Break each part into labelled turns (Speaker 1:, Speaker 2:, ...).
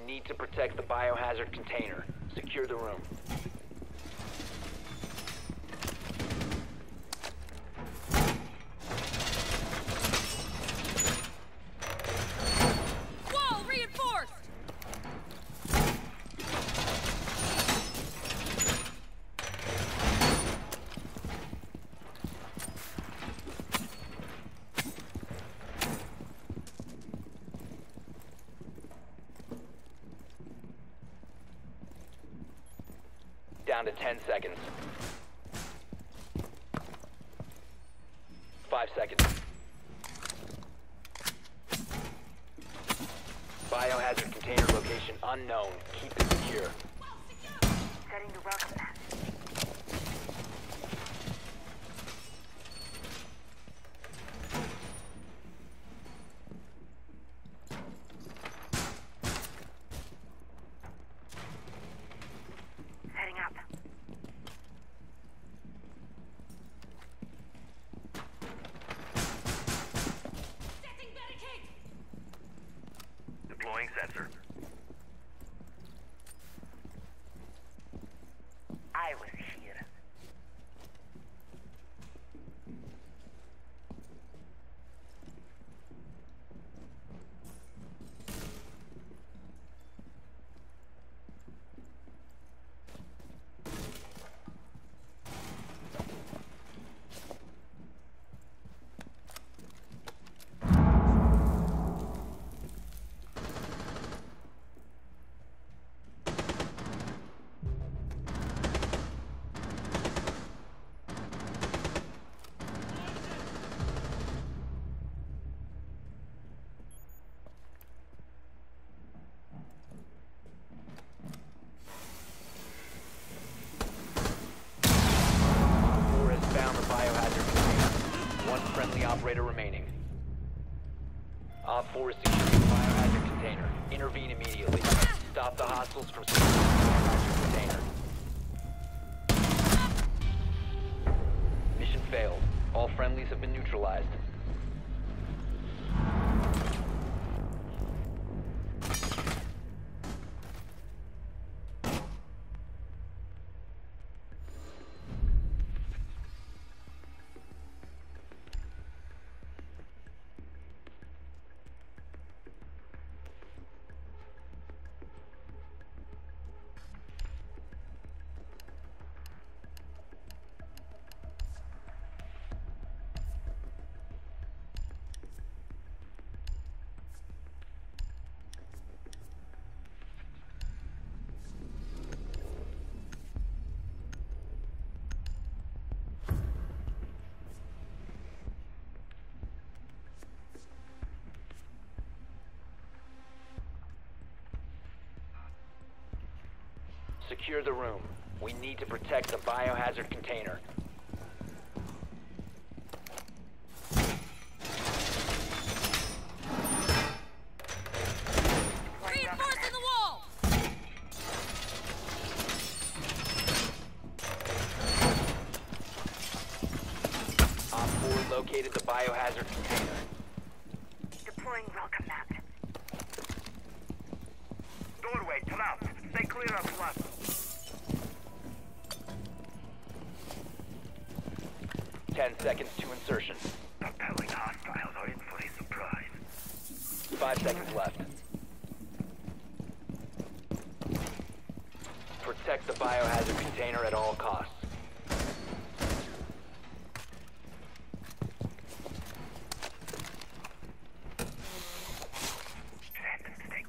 Speaker 1: need to protect the biohazard container. Secure the room.
Speaker 2: Wall reinforced!
Speaker 1: Down to 10 seconds. 5 seconds. Biohazard container location unknown. Keep it secure.
Speaker 3: Setting the welcome mat. Setting up.
Speaker 2: Setting barricade!
Speaker 4: Deploying sensor.
Speaker 3: I was here.
Speaker 1: Op 4 has found the biohazard container. One friendly operator remaining. Op 4 is securing the biohazard container. Intervene immediately. Stop the hostiles from securing the biohazard container. Mission failed. All friendlies have been neutralized. Secure the room. We need to protect the biohazard container.
Speaker 2: Reinforcing the wall!
Speaker 1: Op 4 located the biohazard container.
Speaker 3: Deploying welcome mat.
Speaker 4: Doorway, come out. Stay clear of front.
Speaker 1: 10 seconds to insertion.
Speaker 4: Compelling hostiles are in for a surprise.
Speaker 1: 5 seconds left. Protect the biohazard container at all costs.
Speaker 4: Set and stay.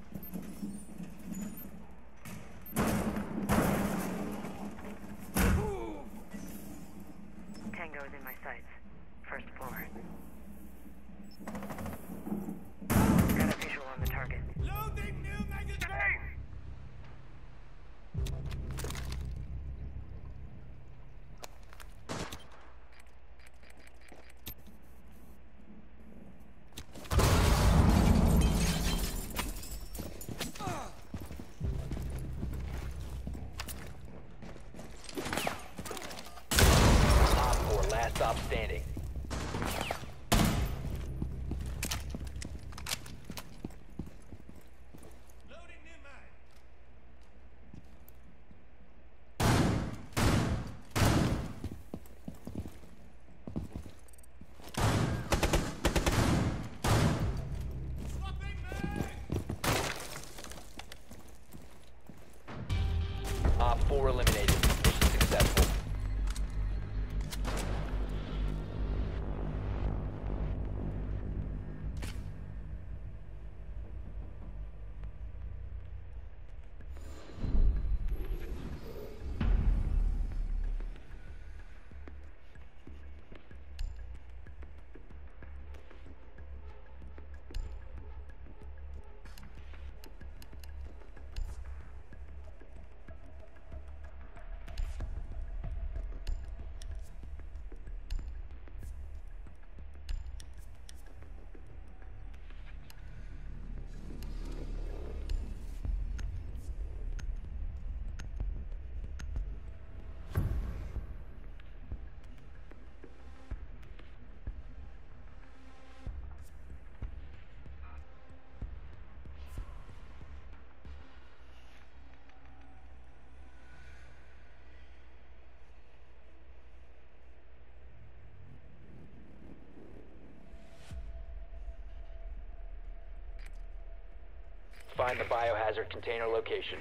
Speaker 3: Tango is in my sights. First floor. Got a visual on the target.
Speaker 4: Loading new magazine!
Speaker 1: Op 4, last stop standing.
Speaker 4: Loading new
Speaker 1: find the biohazard container location.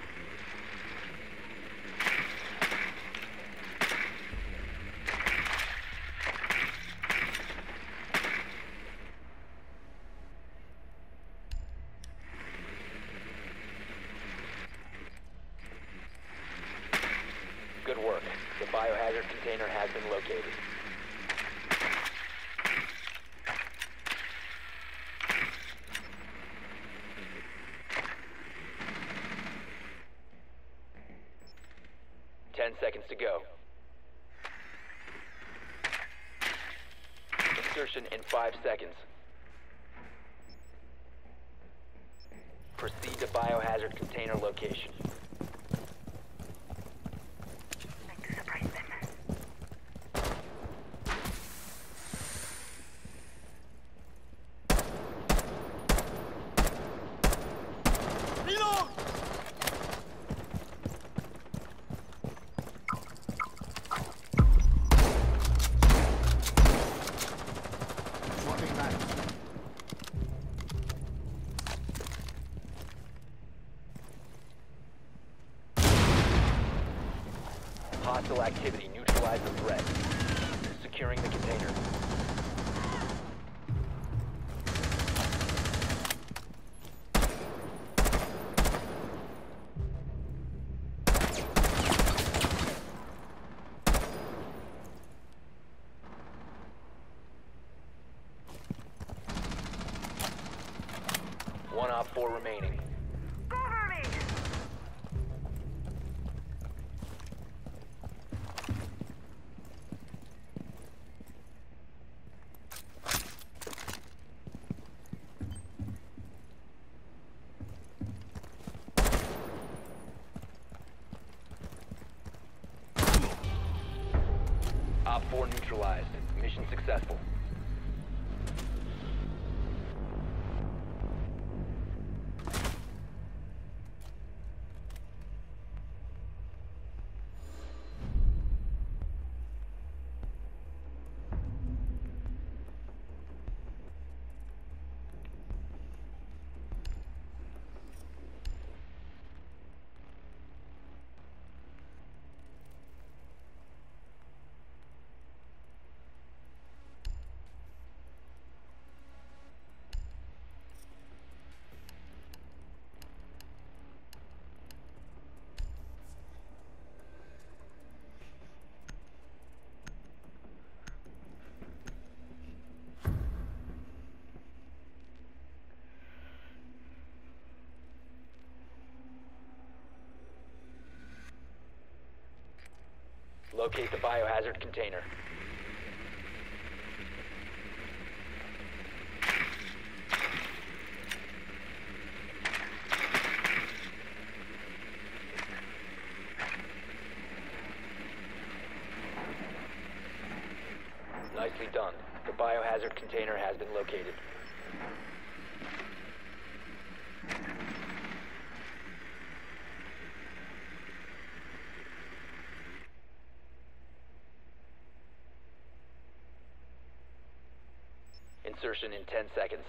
Speaker 1: Good work. The biohazard container has been located. Seconds to go. Insertion in 5 seconds. Proceed to biohazard container location.
Speaker 3: Trying to surprise them.
Speaker 1: Hostile activity. Neutralize the threat. Securing the container. One Op 4 remaining.
Speaker 3: Cover me!
Speaker 1: Op 4 neutralized. Mission successful. Locate the biohazard container. Nicely done. The biohazard container has been located. Insertion in 10 seconds.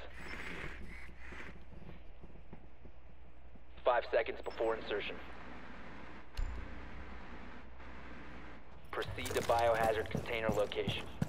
Speaker 1: 5 seconds before insertion. Proceed to biohazard container location.